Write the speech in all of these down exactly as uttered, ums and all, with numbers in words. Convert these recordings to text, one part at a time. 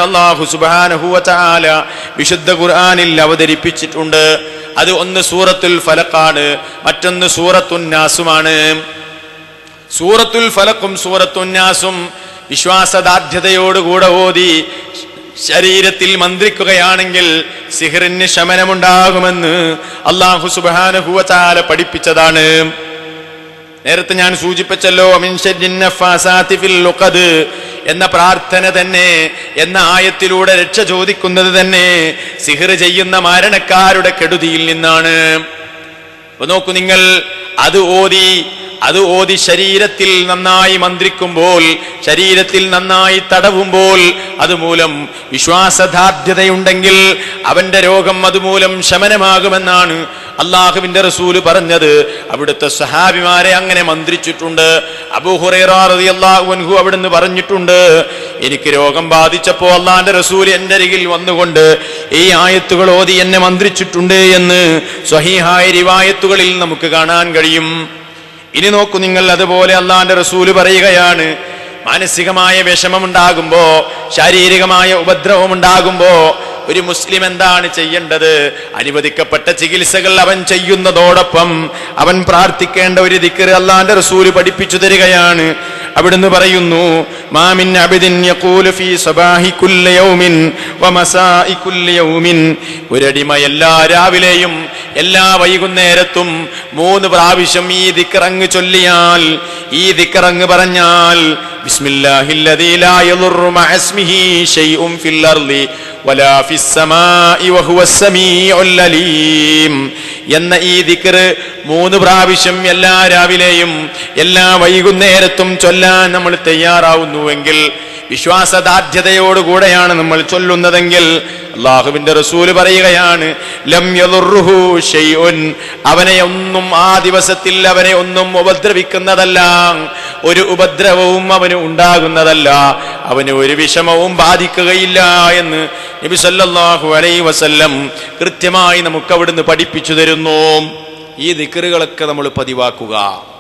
അല്ലാഹു സുബ്ഹാനഹു വ തആല വിശുദ്ധ ഖുർആനിൽ അവതരിപ്പിച്ചിട്ടുണ്ട്. അത് ഒന്ന് സൂറത്തുൽ ഫലഖാണ്, മറ്റൊന്ന് സൂറത്തുൻ നാസുമാണ്. സൂറത്തുൽ ഫലഖും സൂറത്തുൻ നാസും വിശ്വാസദാർഢ്യതയോടുകൂടെ ഓതി ശരീരത്തിൽ മന്ത്രിക്കുകയാണെങ്കിൽ സിഹറിന് ശമനമുണ്ടാകുമെന്ന് അല്ലാഹു സുബ്ഹാനഹു വ തആല പഠിപ്പിച്ചതാണ്. നേരത്തെ ഞാൻ സൂചിപ്പിച്ചല്ലോ, മിൻ ശർരിൻ നഫാസാതി ഫിൽ ഉഖദ് എന്ന പ്രാർത്ഥന തന്നെ, എന്ന ആയത്തിലൂടെ രക്ഷ ചോദിക്കുന്നത് തന്നെ സിഹർ ചെയ്യുന്ന മാരണക്കാരുടെ കെടുതിയിൽ നിന്നാണ്. അപ്പൊ നോക്കൂ നിങ്ങൾ, അത് ഓതി അത് ഓതി ശരീരത്തിൽ നന്നായി മന്ത്രിക്കുമ്പോൾ, ശരീരത്തിൽ നന്നായി തടവുമ്പോൾ, അതുമൂലം വിശ്വാസദാർഢ്യതയുണ്ടെങ്കിൽ അവന്റെ രോഗം അതുമൂലം ശമനമാകുമെന്നാണ് അള്ളാഹുവിന്റെ റസൂല് പറഞ്ഞത്. അവിടുത്തെ സഹാബിമാരെ അങ്ങനെ മന്ത്രിച്ചിട്ടുണ്ട്. അബൂ ഹുറൈറ റളിയല്ലാഹു അൻഹു അവിടുന്ന് പറഞ്ഞിട്ടുണ്ട്, എനിക്ക് രോഗം ബാധിച്ചപ്പോ അള്ളാന്റെ റസൂൽ എന്റെ അരികിൽ വന്നുകൊണ്ട് ഈ ആയത്തുകൾ ഓതി എന്നെ മന്ത്രിച്ചിട്ടുണ്ട് എന്ന് സ്വഹീഹായ റിവായത്തുകളിൽ നമുക്ക് കാണാൻ കഴിയും. ഇനി നോക്കൂ നിങ്ങൾ, അതുപോലെ അള്ളാന്റെ റസൂല് പറയുകയാണ്, മാനസികമായ വിഷമമുണ്ടാകുമ്പോ, ശാരീരികമായ ഉപദ്രവമുണ്ടാകുമ്പോ ഒരു മുസ്ലിം എന്താണ് ചെയ്യേണ്ടത്? അനുവദിക്കപ്പെട്ട ചികിത്സകൾ അവൻ ചെയ്യുന്നതോടൊപ്പം അവൻ പ്രാർത്ഥിക്കേണ്ട ഒരു ദിക്ർ അള്ളാന്റെ റസൂല് പഠിപ്പിച്ചു തരികയാണ്. അവിടുന്ന് പറയുന്നു, മാ മിൻ അബ്ദിൻ യഖൂലു ഫീ സബാഹി കുല്ലി യൗമിൻ വമസാഇ കുല്ലി യൗമിൻ, ഒരടിമ എല്ലാ രാവിലെയും എല്ലാ വൈകുന്നേരത്തും മൂന്ന് പ്രാവശ്യം ഈ ദിക്ർ അങ്ങ് ചൊല്ലിയാൽ, ഈ ദിക്ർ അങ്ങ് പറഞ്ഞാൽ, ബിസ്മില്ലാഹില്ലദീ ലാ യദുറു മഅസ്മിഹി ശൈഉൻ ഫിൽ അർളി വലാ ഫിസ് സമാഇ വഹുവസ് സമീഉൽ അലീം എന്ന ഈ ദിക്ർ മൂന്ന് പ്രാവശ്യം എല്ലാ രാവിലെയും എല്ലാ വൈകുന്നേരത്തും ചൊല്ലാൻ നമ്മൾ തയ്യാറാവുന്നുവെങ്കിൽ, വിശ്വാസദാർഢ്യതയോടുകൂടെയാണ് നമ്മൾ ചൊല്ലുന്നതെങ്കിൽ, അള്ളാഹുവിന്റെ റസൂല് പറയുകയാണ്, ലം യദുറുഹു ശൈഉൻ, അവനെ ഒന്നും ആ ദിവസത്തിൽ അവനെ ഒന്നും ഉപദ്രവിക്കുന്നതല്ല, ഒരു ഉപദ്രവവും അവന് ഉണ്ടാകുന്നതല്ല, അവന് ഒരു വിഷമവും ബാധിക്കുകയില്ല എന്ന് നബി സല്ലല്ലാഹു അലൈഹി വസല്ലം കൃത്യമായി നമുക്ക് അവിടുന്ന് പഠിപ്പിച്ചു തരുന്നു. ഈ ദിക്റുകളൊക്കെ നമ്മൾ പതിവാക്കുക,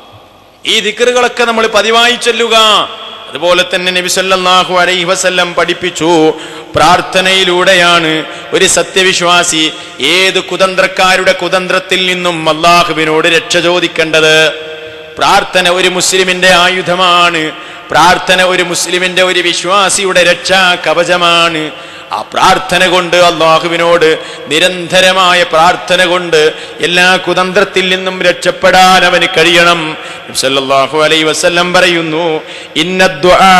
ഈ ദിക്റുകളൊക്കെ നമ്മൾ പതിവായി ചൊല്ലുക. അതുപോലെ തന്നെ നബി സല്ലല്ലാഹു അലൈഹി വസല്ലം പഠിപ്പിച്ചു, പ്രാർത്ഥനയിലൂടെയാണ് ഒരു സത്യവിശ്വാസി ഏത് കുതന്ത്രക്കാരുടെ കുതന്ത്രത്തിൽ നിന്നും അള്ളാഹുവിനോട് രക്ഷ ചോദിക്കേണ്ടത്. പ്രാർത്ഥന ഒരു മുസ്ലിമിന്റെ ആയുധമാണ്. പ്രാർത്ഥന ഒരു മുസ്ലിമിന്റെ, ഒരു വിശ്വാസിയുടെ രക്ഷാ കവചമാണ്. ആ പ്രാർത്ഥന കൊണ്ട്, അള്ളാഹുവിനോട് നിരന്തരമായ പ്രാർത്ഥന കൊണ്ട് എല്ലാ കുതന്ത്രത്തിൽ നിന്നും രക്ഷപ്പെടാൻ അവന് കഴിയണം. സല്ലല്ലാഹു അലൈഹി വസല്ലം പറയുന്നു, ഇന്നദ്ദുആ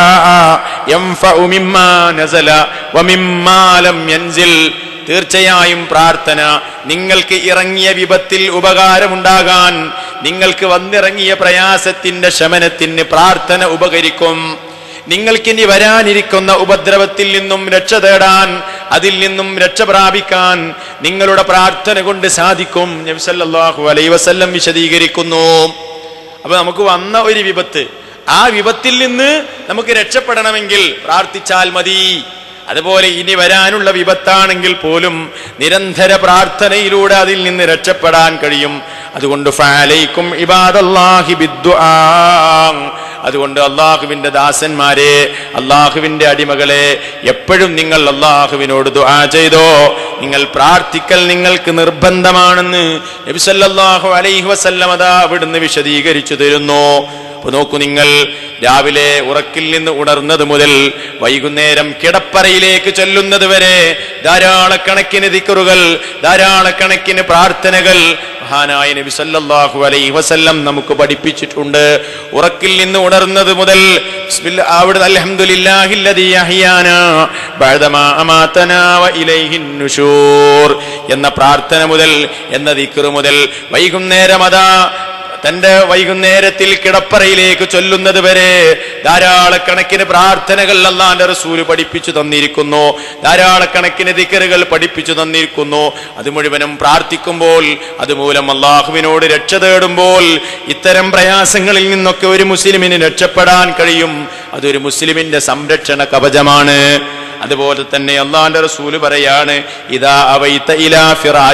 യൻഫഉ മിമ്മാ നസല വമിമ്മാ ലം യൻസിൽ, തീർച്ചയായും പ്രാർത്ഥന നിങ്ങൾക്ക് ഇറങ്ങിയ വിപത്തിൽ ഉപകാരമുണ്ടാകാൻ, നിങ്ങൾക്ക് വന്നിറങ്ങിയ പ്രയാസത്തിന്റെ ശമനത്തിന് പ്രാർത്ഥന ഉപകരിക്കും. നിങ്ങൾക്കിനി വരാനിരിക്കുന്ന ഉപദ്രവത്തിൽ നിന്നും രക്ഷ തേടാൻ, അതിൽ നിന്നും രക്ഷ പ്രാപിക്കാൻ നിങ്ങളുടെ പ്രാർത്ഥന കൊണ്ട് സാധിക്കും. നബി സല്ലല്ലാഹു അലൈഹി വസല്ലം വിശദീകരിക്കുന്നു. അപ്പൊ നമുക്ക് വന്ന ഒരു വിപത്ത്, ആ വിപത്തിൽ നിന്ന് നമുക്ക് രക്ഷപ്പെടണമെങ്കിൽ പ്രാർത്ഥിച്ചാൽ മതി. അതുപോലെ ഇനി വരാനുള്ള വിപത്താണെങ്കിൽ പോലും നിരന്തര പ്രാർത്ഥനയിലൂടെ അതിൽ നിന്ന് രക്ഷപ്പെടാൻ കഴിയും. അതുകൊണ്ട് ഫഅലൈക്കും ഇബാദല്ലാഹി ബിദ്ദുആ, അതുകൊണ്ട് അള്ളാഹുവിന്റെ ദാസന്മാരെ, അള്ളാഹുവിന്റെ അടിമകളെ, എപ്പോഴും നിങ്ങൾ അള്ളാഹുവിനോട് ദുആ ചെയ്തോ, നിങ്ങൾ പ്രാർത്ഥിക്കൽ നിങ്ങൾക്ക് നിർബന്ധമാണെന്ന് നബി സല്ലല്ലാഹു അലൈഹി വസല്ലം അതാ അവിടുന്ന് വിശദീകരിച്ചു തരുന്നു. അപ്പൊ നോക്കൂ നിങ്ങൾ, രാവിലെ ഉറക്കിൽ നിന്ന് ഉണർന്നത് മുതൽ വൈകുന്നേരം കിടപ്പറയിലേക്ക് ചൊല്ലുന്നത് വരെ ധാരാളക്കണക്കിന് ദിക്റുകൾ, ധാരാളക്കണക്കിന് പ്രാർത്ഥനകൾ മഹാനായ നബി സല്ലല്ലാഹു അലൈഹി വസല്ലം നമുക്ക് പഠിപ്പിച്ചിട്ടുണ്ട്. ഉറക്കിൽ നിന്ന് ഉണർന്നത് മുതൽ അവിടുന്ന് അൽഹംദുലില്ലാഹില്ലദീ അഹ്യാനാ ബഅദമാ അമാതനാ വ ഇലൈഹിൻ നുശൂർ എന്ന പ്രാർത്ഥന മുതൽ, എന്ന ദിക്ർ മുതൽ, വൈകുന്നേരം അതാ തന്റെ വൈകുന്നേരത്തിൽ കിടപ്പറയിലേക്ക് ചൊല്ലുന്നത് വരെ ധാരാളക്കണക്കിന് പ്രാർത്ഥനകൾ അല്ലാഹുവിന്റെ റസൂല് പഠിപ്പിച്ചു തന്നിരിക്കുന്നു. ധാരാളക്കണക്കിന് ദിക്റുകൾ പഠിപ്പിച്ചു തന്നിരിക്കുന്നു. അത് മുഴുവനും പ്രാർത്ഥിക്കുമ്പോൾ, അതുമൂലം അള്ളാഹുവിനോട് രക്ഷ തേടുമ്പോൾ ഇത്തരം പ്രയാസങ്ങളിൽ നിന്നൊക്കെ ഒരു മുസ്ലിമിന് രക്ഷപ്പെടാൻ കഴിയും. അതൊരു മുസ്ലിമിന്റെ സംരക്ഷണ കവചമാണ്. അതുപോലെ തന്നെ അല്ലാഹുവിന്റെ റസൂല് പറയാണ്, ഇദാ അവൈത ഇലാ ഫിറാശിക്,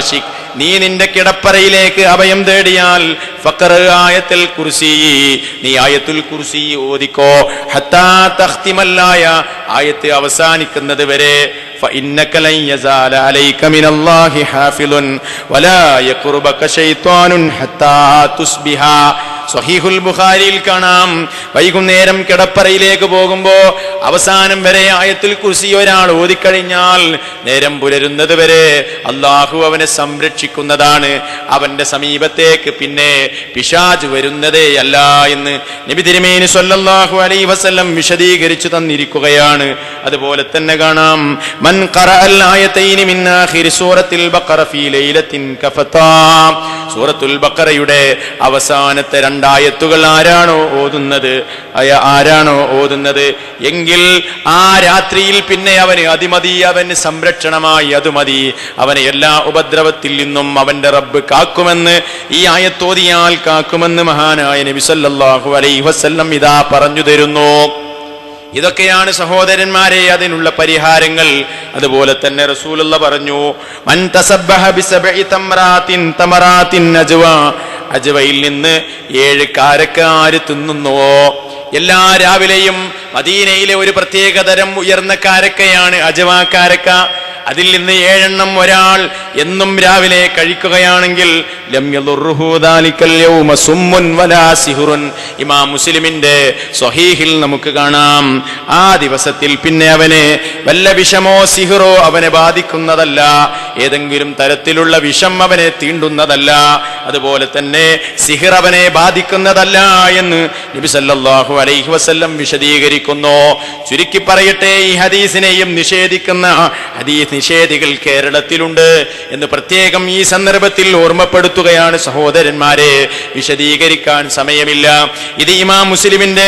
നീ നിന്റെ കിടപ്പറയിലേക്ക് അഭയം തേടിയാൽ ഫഖറ ആയത്തുൽ കുർസി, നീ ആയത്തുൽ കുർസി ഓതിക്കോ. ഹത്താ തഖ്തിമല്ലായ, ആയത്ത് അവസാനിക്കുന്നത് വരെ. فإنك لن يزال عليك من الله حافظ ولا يقربك شيطان حتى تصبح. സ്വഹീഹുൽ ബുഖാരിയിൽ കാണാം, വൈകുന്നേരം കിടപ്പറയിലേക്ക് പോകുമ്പോ അവസാനം വരെ ആയത്തുൽ കുർസി ഒരാൾ ഓതിക്കഴിഞ്ഞാൽ നേരം പുലരുന്നത് വരെ അള്ളാഹു അവനെ സംരക്ഷിക്കുന്നതാണ്. അവന്റെ സമീപത്തേക്ക് പിന്നെ പിശാച് വരുന്നതേ അല്ല എന്ന് നബി തിരുമേനി സ്വല്ലല്ലാഹു അലൈഹി വസല്ലം വിശദീകരിച്ചു തന്നിരിക്കുകയാണ്. അതുപോലെ തന്നെ കാണാം, മൻ ഖറഅൽ ആയതൈനി മിൻ ആഖിരി സൂറത്തിൽ ബഖറ ഫീ ലൈലത്തിൻ കഫതാ, സൂറത്തുൽ ബഖറയുടെ അവസാനത്തെ രണ്ടായത്തുകൾ ആരാണോ ഓതുന്നത് ആരാണോ ഓതുന്നത് എങ്കിൽ ആ രാത്രിയിൽ പിന്നെ അവന് അതിമതി, അവന് സംരക്ഷണമായി അതുമതി. അവനെ എല്ലാ ഉപദ്രവത്തിൽ നിന്നും അവന്റെ റബ്ബ് കാക്കുമെന്ന്, ഈ ആയത്തോതിയാൽ കാക്കുമെന്ന് മഹാനായ നബി സല്ലല്ലാഹു അലൈഹി വസല്ലം ഇതാ പറഞ്ഞു തരുന്നു. ഇതൊക്കെയാണ് സഹോദരന്മാരെ അതിനുള്ള പരിഹാരങ്ങൾ. അതുപോലെ തന്നെ റസൂലുള്ള പറഞ്ഞു, മൻ തസബ്ബഹ ബിസബ്ഇ തംറാത്തിൻ തമറാത്തിൻ അജ്വ, അജ്വയിൽ നിന്ന് ഏഴ് കാരക്ക ആര് തിന്നുന്നുവോ, എല്ലാ രാവിലെയും മദീനയിലെ ഒരു പ്രത്യേകതരം ഉയർന്ന കാരക്കയാണ് അജ്വ കാരക്ക. അതിൽ നിന്ന് ഏഴെണ്ണം ഒരാൾ എന്നും രാവിലെ കഴിക്കുകയാണെങ്കിൽ ലം യദുർഹു ദാലികൽ യൗമ സുമ്മുൻ വലാ സിഹ്റുൻ. ഇമാം മുസ്ലിമിന്റെ സ്വഹീഹിൽ നമുക്ക് കാണാം, ആ ദിവസത്തിൽ പിന്നെ അവനെ വല്ല വിഷമോ സിഹ്റോ അവനെ ബാധിക്കുന്നതല്ല, ഏതെങ്കിലും തരത്തിലുള്ള വിഷം അവനെ തീണ്ടുന്നതല്ല, അതുപോലെ തന്നെ സിഹ്ർ അവനെ ബാധിക്കുന്നതല്ല എന്ന് നബി സല്ലല്ലാഹു അലൈഹി വസല്ലം വിശദീകരിക്കുന്നു. ചുരുക്കി പറയട്ടെ, ഈ ഹദീസിനെയും നിഷേധിക്കുന്ന ഹദീസ് നിഷേധികൾ കേരളത്തിലുണ്ട് എന്ന് പ്രത്യേകം ഈ സന്ദർഭത്തിൽ ഓർമ്മപ്പെടുത്തുകയാണ് സഹോദരന്മാരെ. വിശദീകരിക്കാൻ സമയമില്ല. ഇത് ഇമാം മുസ്ലിമിന്റെ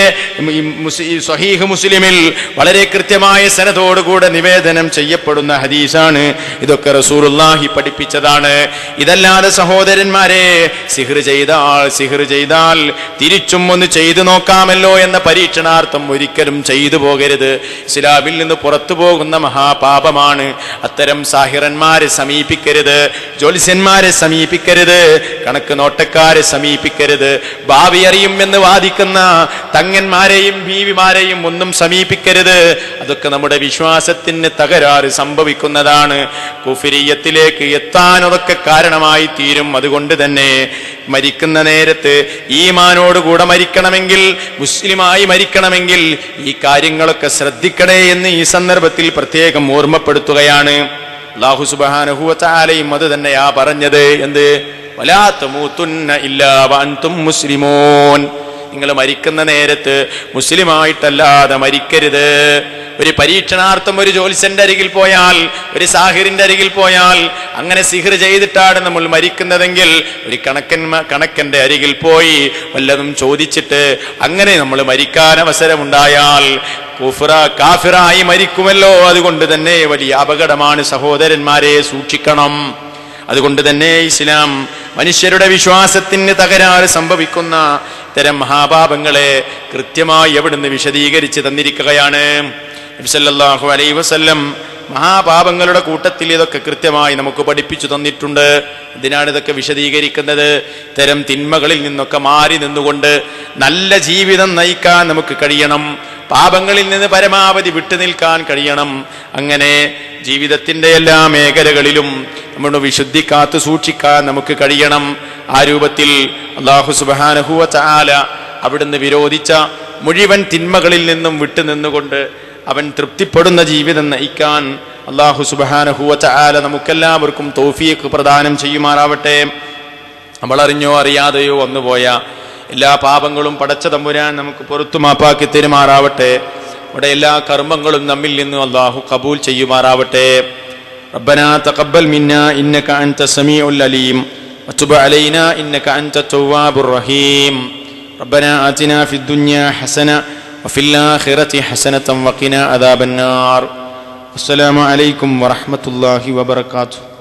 സ്വഹീഹ് മുസ്ലിമിൽ വളരെ കൃത്യമായ സനദോടുകൂടെ നിവേദനം ചെയ്യപ്പെടുന്ന ഹദീസാണ്. ഇതൊക്കെ റസൂലുള്ളാഹി പഠിപ്പിച്ചതാണ്. ഇതല്ലാതെ സഹോദരന്മാരെ, സിഹ്ർ ചെയ്താൽ സിഹ്ർ ചെയ്താൽ തിരിച്ചും ഒന്ന് ചെയ്തു നോക്കാമല്ലോ എന്ന പരീക്ഷണാർത്ഥം ഒരിക്കലും ചെയ്തു പോകരുത്. ഇസ്ലാമിൽ നിന്ന് പുറത്തു പോകുന്ന മഹാപാപമാണ്. അത്തരം സാഹിറന്മാരെ സമീപിക്കരുത്, ജ്യോത്സ്യന്മാരെ സമീപിക്കരുത്, കണക്ക് നോട്ടക്കാരെ സമീപിക്കരുത്, ഭാവി അറിയുമെന്ന് വാദിക്കുന്ന തങ്ങന്മാരെയും ബീവിമാരെയും ഒന്നും സമീപിക്കരുത്. അതൊക്കെ നമ്മുടെ വിശ്വാസത്തിന് തകരാറ് സംഭവിക്കുന്നതാണ്. കുഫ്രിയത്തിലേക്ക് എത്താൻ അതൊക്കെ കാരണമായി തീരും. അതുകൊണ്ട് തന്നെ മരിക്കുന്ന നേരത്ത് ഈമാനോടുകൂടെ മരിക്കണമെങ്കിൽ, മുസ്ലിമായി മരിക്കണമെങ്കിൽ ഈ കാര്യങ്ങളൊക്കെ ശ്രദ്ധിക്കണേ എന്ന് ഈ സന്ദർഭത്തിൽ പ്രത്യേകം ഓർമ്മപ്പെടുത്തുകയാണ്. അല്ലാഹു സുബ്ഹാനഹു വ തആലയും അത് തന്നെയാ പറഞ്ഞത്. എന്ത്? വലാ തമൂതുന്ന ഇല്ലാ വഅൻതും മുസ്ലിമൂൻ. നിങ്ങൾ മരിക്കുന്ന നേരത്ത് മുസ്ലിമായിട്ടല്ലാതെ മരിക്കരുത്. ഒരു പരീക്ഷണാർത്ഥം ഒരു ജ്യോത്സ്യന്റെ അരികിൽ പോയാൽ, ഒരു സാഹിറിന്റെ അരികിൽ പോയാൽ, അങ്ങനെ സിഹ്ർ ചെയ്തിട്ടാണ് നമ്മൾ മരിക്കുന്നതെങ്കിൽ ഒരു കണക്കൻ കണക്കന്റെ അരികിൽ പോയി വല്ലതും ചോദിച്ചിട്ട് അങ്ങനെ നമ്മൾ മരിക്കാൻ അവസരമുണ്ടായാൽ കുഫ്ര കാഫിറായി മരിക്കുമല്ലോ. അതുകൊണ്ട് തന്നെ വലിയ അപകടമാണ് സഹോദരന്മാരെ, സൂക്ഷിക്കണം. അതുകൊണ്ട് തന്നെ ഇസ്ലാം മനുഷ്യരുടെ വിശ്വാസത്തിന് തകരാറ് സംഭവിക്കുന്ന ഇത്തരം മഹാപാപങ്ങളെ കൃത്യമായി എവിടുന്ന് വിശദീകരിച്ച് തന്നിരിക്കുകയാണ്. നബി സല്ലല്ലാഹു അലൈഹി വസല്ലം മഹാപാപങ്ങളുടെ കൂട്ടത്തിൽ ഇതൊക്കെ കൃത്യമായി നമുക്ക് പഠിപ്പിച്ചു തന്നിട്ടുണ്ട്. ഇതിനാണ് ഇതൊക്കെ വിശദീകരിക്കുന്നത്. ഇത്തരം തിന്മകളിൽ നിന്നൊക്കെ മാറി നിന്നുകൊണ്ട് നല്ല ജീവിതം നയിക്കാൻ നമുക്ക് കഴിയണം. പാപങ്ങളിൽ നിന്ന് പരമാവധി വിട്ടുനിൽക്കാൻ കഴിയണം. അങ്ങനെ ജീവിതത്തിന്റെ എല്ലാ മേഖലകളിലും നമ്മുടെ വിശുദ്ധി കാത്തു സൂക്ഷിക്കാൻ നമുക്ക് കഴിയണം. ആ രൂപത്തിൽ അല്ലാഹു സുബ്ഹാനഹു വ തആല അവിടുന്ന് വിരോധിച്ച മുഴുവൻ തിന്മകളിൽ നിന്നും വിട്ടുനിന്നുകൊണ്ട് അവൻ തൃപ്തിപ്പെടുന്ന ജീവിതം നയിക്കാൻ അല്ലാഹു സുബ്ഹാനഹു വ തആല നമുക്കെല്ലാവർക്കും തൗഫീഖ് പ്രദാനം ചെയ്യുമാറാവട്ടെ. നമ്മളറിഞ്ഞോ അറിയാതെയോ വന്നുപോയ എല്ലാ പാപങ്ങളും പടച്ച തമ്പുരാൻ നമുക്ക് പുറത്തു മാപ്പാക്കി തരുമാറാവട്ടെ. നമ്മുടെ എല്ലാ കർമ്മങ്ങളും നമ്മിൽ നിന്ന് അല്ലാഹു കബൂൽ ചെയ്യുമാറാവട്ടെ. റബ്ബനാ തഖബ്ബൽ മിന്നാ ഇന്നക അൻത സമീഉൽ അലീം വതുബ് അലൈനാ ഇന്നക അൻത തവ്വാബുർ റഹീം. റബ്ബനാ ആതിനാ ഫിദ് ദുനിയാ ഹസന വഫിൽ ആഖിറതി ഹസനതൻ വഖിനാ അദാബന്നാർ. അസ്സലാമു അലൈക്കും വറഹ്മത്തുള്ളാഹി വബറകാതുഹു.